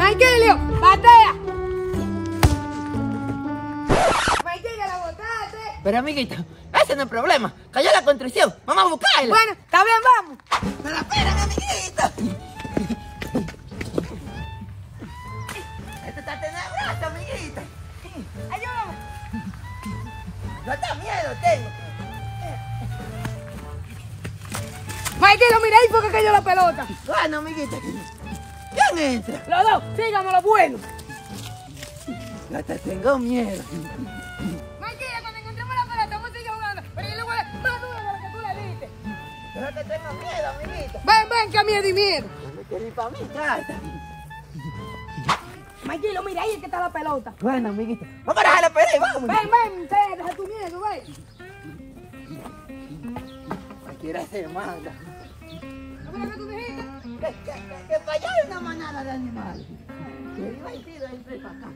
Maikilio, batea. Maikilio, la botaste. Pero amiguito, ese no es el problema. Cayó la contrición. Vamos a buscarla. Bueno, está bien, vamos. Pero espérame, amiguito. Esto está tenebroso, amiguito. Ayúdame. No te miedo tengo. Maikilio, mira ahí fue que cayó la pelota. Bueno, amiguito. ¿Quién entra? Los dos, síganos lo bueno. Ya te tengo miedo. Maikilio, cuando encontremos la pelota, vamos a seguir jugando. Pero yo le voy a dar más duro de lo que tú le diste. Pero que tengo miedo, amiguito. Ven, que miedo y miedo. No me quiero ir para mi casa. Maikilio, mira ahí es que está la pelota. Bueno, amiguito. Vamos a dejar la pelea y vamos. Ven, deja tu miedo, ven. Cualquiera se manda. ¿No fue lo que tú dijiste? Que para allá hay una manada de animales. Que iba y tira y para acá.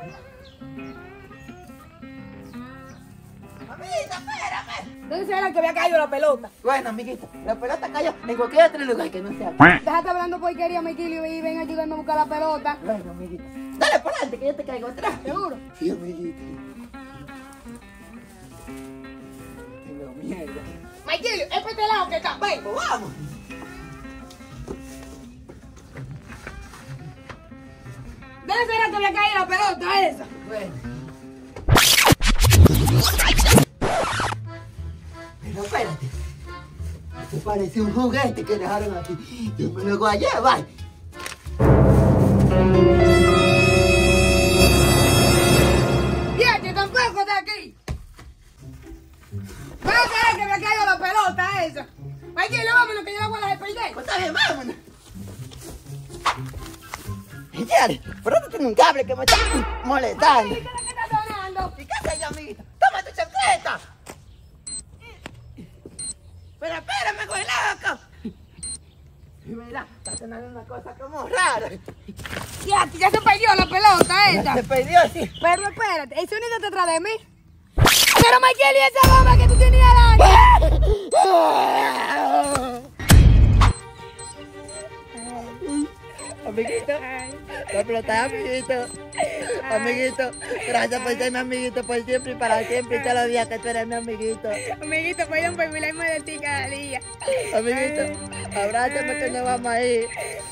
Amiguito, espérame. ¿Dónde será que había caído la pelota? Bueno, amiguito, la pelota cayó en cualquier otro lugar que no sea aquí. Déjate hablando porquería, Maikilio, y ven a ayudarme a buscar la pelota. Bueno, amiguito. Dale por adelante que yo te caigo atrás. ¿Seguro? Sí, amiguito. Tengo miedo. Maikilio, es por este lado que está, ven. Pues vamos. ¿Dónde será que había caído la pelota esa? Bueno. Pero espérate. Esto parece un juguete que dejaron aquí. Yo me lo voy a llevar. ¡Ya, que tampoco está aquí! ¿Dónde será que había caído la pelota esa? Maikilio, vámonos que yo la voy a dejar perder. Pues está bien, vámonos. Jerry, pero tú tienes un cable que me está molestando. ¿Qué es lo que está sonando? ¿Y qué haces yo, amiguita? ¡Toma tu chancleta! Pero espérame, güey, loco. Y mira, está sonando una cosa como rara. Ya se perdió la pelota Ya esa. se perdió, sí. Pero espérate, el sonido está atrás de mí. Pero Maikilio, esa bomba que tú tenías delante. Amiguito, la pelota, amiguito. Amiguito, gracias por ser mi amiguito por siempre y para siempre. Y todos los días que tú eres mi amiguito. Amiguito, pueden permitirme de ti cada día. Amiguito, abrázame que nos vamos a ir.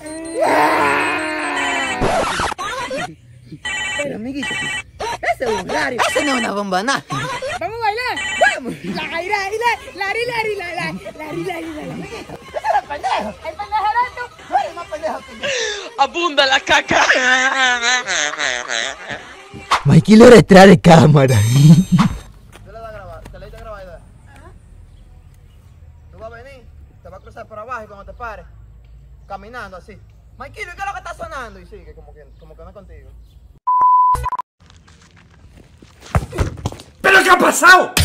Pero, amiguito, ese es un radio. Ese no es una bomba, nada. ¿Vamos a bailar? Vamos. Ese era el pendejo. el pendejo eres tú. Tú eres más pendejo que yo. Abunda la caca. Maikilio retrae cámara. Yo le voy a grabar, te le hice grabar idea. Tú vas a venir, te vas a cruzar por abajo y cuando te pares, caminando así. Maikilio, ¿qué es lo que está sonando? Y sigue, como que no es contigo. ¿Pero qué ha pasado?